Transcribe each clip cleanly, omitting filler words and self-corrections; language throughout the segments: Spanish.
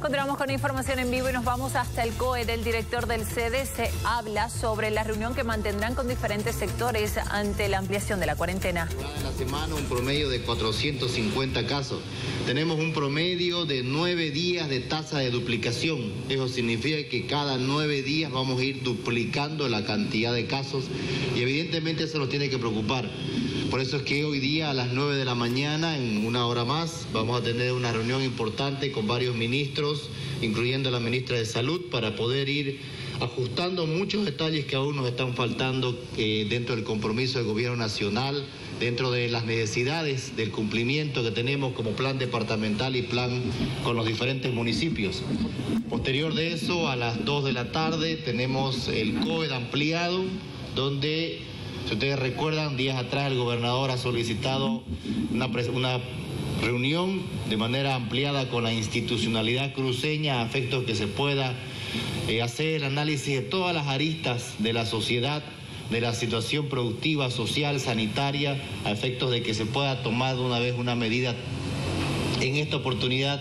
Continuamos con información en vivo y nos vamos hasta el COE del director del SEDES. Se habla sobre la reunión que mantendrán con diferentes sectores ante la ampliación de la cuarentena. En la semana un promedio de 450 casos. Tenemos un promedio de 9 días de tasa de duplicación. Eso significa que cada 9 días vamos a ir duplicando la cantidad de casos y evidentemente eso nos tiene que preocupar. Por eso es que hoy día a las 9 de la mañana, en una hora más, vamos a tener una reunión importante con varios ministros, incluyendo la ministra de Salud, para poder ir ajustando muchos detalles que aún nos están faltando dentro del compromiso del gobierno nacional, dentro de las necesidades del cumplimiento que tenemos como plan departamental y plan con los diferentes municipios. Posterior de eso, a las 2 de la tarde, tenemos el COE ampliado, donde, si ustedes recuerdan, días atrás el gobernador ha solicitado una reunión de manera ampliada con la institucionalidad cruceña a efectos que se pueda hacer el análisis de todas las aristas de la sociedad, de la situación productiva, social, sanitaria, a efectos de que se pueda tomar de una vez una medida en esta oportunidad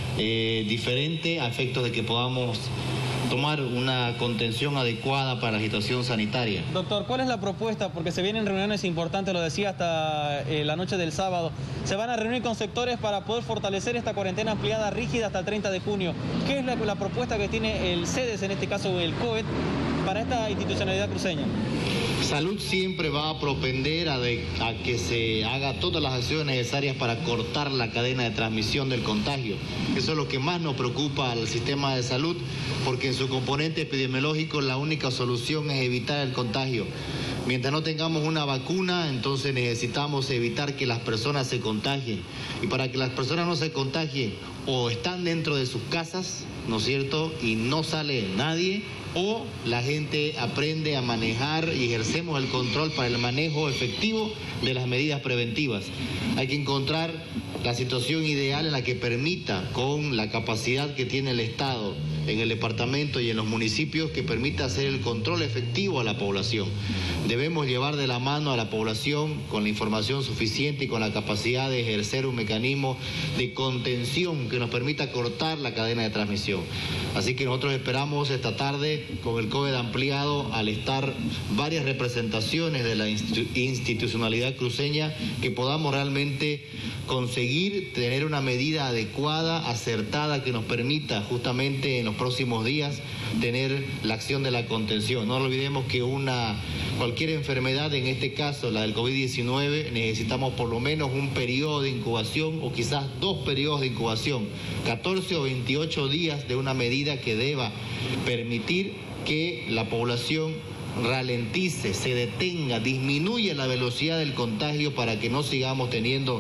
diferente, a efectos de que podamos tomar una contención adecuada para la situación sanitaria. Doctor, ¿cuál es la propuesta? Porque se vienen reuniones importantes, lo decía hasta la noche del sábado. Se van a reunir con sectores para poder fortalecer esta cuarentena ampliada rígida hasta el 30 de junio. ¿Qué es la propuesta que tiene el SEDES, en este caso el COE, para esta institucionalidad cruceña? Salud siempre va a propender a que se haga todas las acciones necesarias para cortar la cadena de transmisión del contagio. Eso es lo que más nos preocupa al sistema de salud, porque en su componente epidemiológico la única solución es evitar el contagio. Mientras no tengamos una vacuna, entonces necesitamos evitar que las personas se contagien. Y para que las personas no se contagien, o están dentro de sus casas, ¿no es cierto?, y no sale nadie, o la gente aprende a manejar y ejercemos el control para el manejo efectivo de las medidas preventivas. Hay que encontrar la situación ideal en la que permita, con la capacidad que tiene el Estado en el departamento y en los municipios, que permita hacer el control efectivo a la población. Debemos llevar de la mano a la población con la información suficiente y con la capacidad de ejercer un mecanismo de contención que nos permita cortar la cadena de transmisión. Así que nosotros esperamos esta tarde, con el COVID ampliado, al estar varias representaciones de la institucionalidad cruceña, que podamos realmente conseguir tener una medida adecuada, acertada, que nos permita justamente en los próximos días tener la acción de la contención. No olvidemos que cualquier enfermedad, en este caso la del COVID-19, necesitamos por lo menos un periodo de incubación o quizás 2 periodos de incubación, 14 o 28 días de una medida que deba permitir que la población ralentice, se detenga, disminuya la velocidad del contagio para que no sigamos teniendo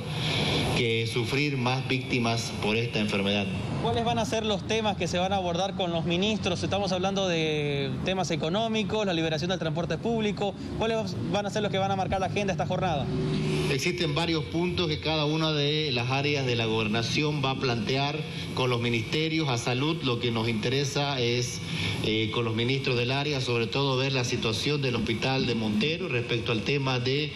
que sufrir más víctimas por esta enfermedad. ¿Cuáles van a ser los temas que se van a abordar con los ministros? Estamos hablando de temas económicos, la liberación del transporte público. ¿Cuáles van a ser los que van a marcar la agenda esta jornada? Existen varios puntos que cada una de las áreas de la gobernación va a plantear con los ministerios. A salud, lo que nos interesa es con los ministros del área, sobre todo ver la situación del hospital de Montero respecto al tema de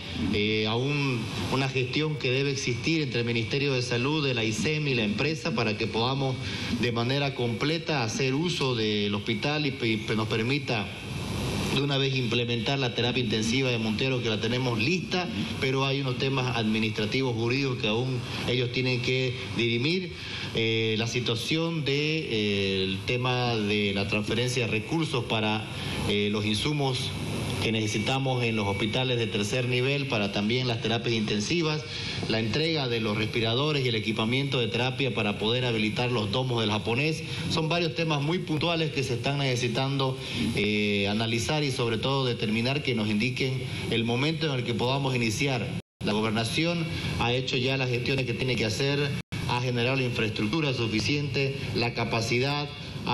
aún una gestión que debe existir entre el Ministerio de Salud, de la ICEM y la empresa, para que podamos de manera completa hacer uso del hospital y nos permita de una vez implementar la terapia intensiva de Montero, que la tenemos lista, pero hay unos temas administrativos, jurídicos, que aún ellos tienen que dirimir. La situación del tema de la transferencia de recursos para los insumos que necesitamos en los hospitales de tercer nivel para también las terapias intensivas, la entrega de los respiradores y el equipamiento de terapia para poder habilitar los domos del japonés. Son varios temas muy puntuales que se están necesitando analizar y sobre todo determinar, que nos indiquen el momento en el que podamos iniciar. La gobernación ha hecho ya las gestiones que tiene que hacer, ha generado la infraestructura suficiente, la capacidad,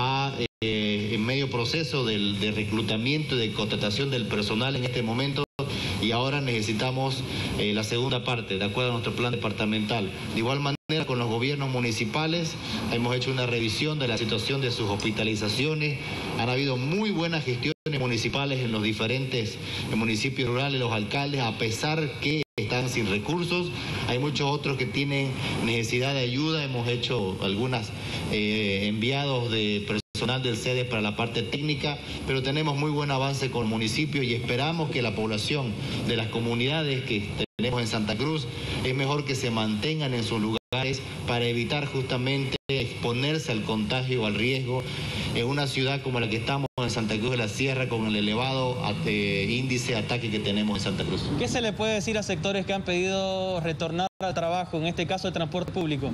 en medio proceso de reclutamiento y de contratación del personal en este momento, y ahora necesitamos la segunda parte, de acuerdo a nuestro plan departamental. De igual manera, con los gobiernos municipales hemos hecho una revisión de la situación de sus hospitalizaciones. Han habido muy buenas gestiones instituciones municipales en los diferentes municipios rurales, los alcaldes, a pesar que están sin recursos. Hay muchos otros que tienen necesidad de ayuda. Hemos hecho algunos enviados de personal del CEDES para la parte técnica, pero tenemos muy buen avance con el municipio y esperamos que la población de las comunidades que tenemos en Santa Cruz es mejor que se mantengan en sus lugares para evitar justamente exponerse al contagio o al riesgo en una ciudad como la que estamos en Santa Cruz de la Sierra, con el elevado índice de ataque que tenemos en Santa Cruz. ¿Qué se le puede decir a sectores que han pedido retornar al trabajo, en este caso el transporte público?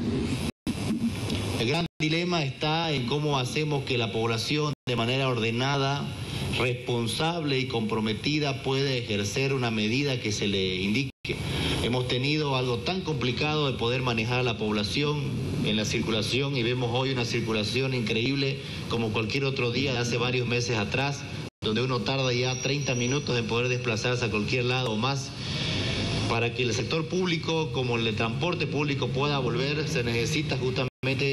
El gran dilema está en cómo hacemos que la población de manera ordenada, responsable y comprometida pueda ejercer una medida que se le indique. Hemos tenido algo tan complicado de poder manejar a la población en la circulación y vemos hoy una circulación increíble como cualquier otro día de hace varios meses atrás, donde uno tarda ya 30 minutos en poder desplazarse a cualquier lado o más. Para que el sector público como el de transporte público pueda volver, se necesita justamente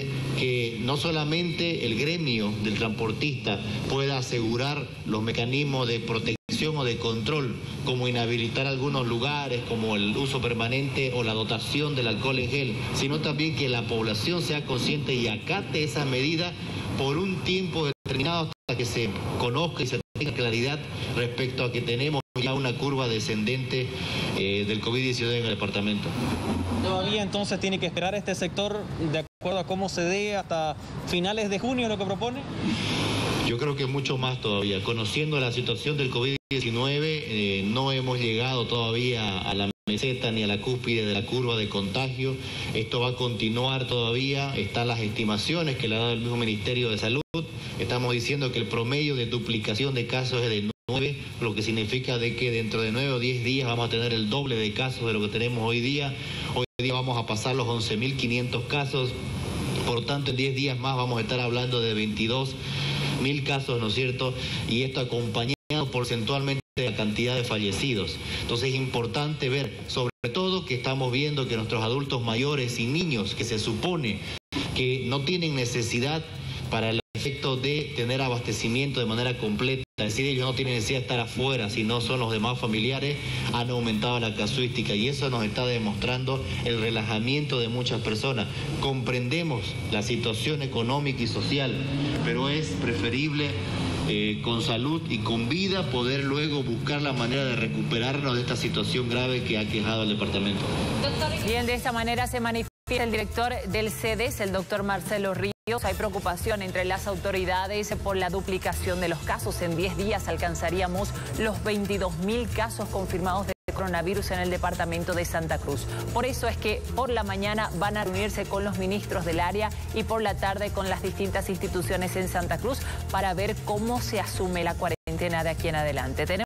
que no solamente el gremio del transportista pueda asegurar los mecanismos de protección o de control, como inhabilitar algunos lugares, como el uso permanente o la dotación del alcohol en gel, sino también que la población sea consciente y acate esa medida por un tiempo determinado hasta que se conozca y se tenga claridad respecto a que tenemos ya una curva descendente del COVID-19 en el departamento. Todavía entonces tiene que esperar este sector de acuerdo a cómo se dé hasta finales de junio, lo que propone. Yo creo que mucho más todavía. Conociendo la situación del COVID-19, no hemos llegado todavía a la meseta ni a la cúspide de la curva de contagio. Esto va a continuar todavía. Están las estimaciones que le ha dado el mismo Ministerio de Salud. Estamos diciendo que el promedio de duplicación de casos es de 9, lo que significa de que dentro de 9 o 10 días vamos a tener el doble de casos de lo que tenemos hoy día. Hoy día vamos a pasar los 11.500 casos. Por tanto, en 10 días más vamos a estar hablando de 22.000 casos, ¿no es cierto? Y esto acompañado porcentualmente de la cantidad de fallecidos. Entonces es importante ver, sobre todo, que estamos viendo que nuestros adultos mayores y niños, que se supone que no tienen necesidad para el efecto de tener abastecimiento de manera completa, es decir, ellos no tienen necesidad de estar afuera, sino son los demás familiares, han aumentado la casuística y eso nos está demostrando el relajamiento de muchas personas. Comprendemos la situación económica y social, pero es preferible con salud y con vida poder luego buscar la manera de recuperarnos de esta situación grave que ha quejado al departamento. Bien, de esta manera se manifiesta el director del CEDES, el doctor Marcelo Ríos. Hay preocupación entre las autoridades por la duplicación de los casos. En 10 días alcanzaríamos los 22.000 casos confirmados de coronavirus en el departamento de Santa Cruz. Por eso es que por la mañana van a reunirse con los ministros del área y por la tarde con las distintas instituciones en Santa Cruz para ver cómo se asume la cuarentena de aquí en adelante.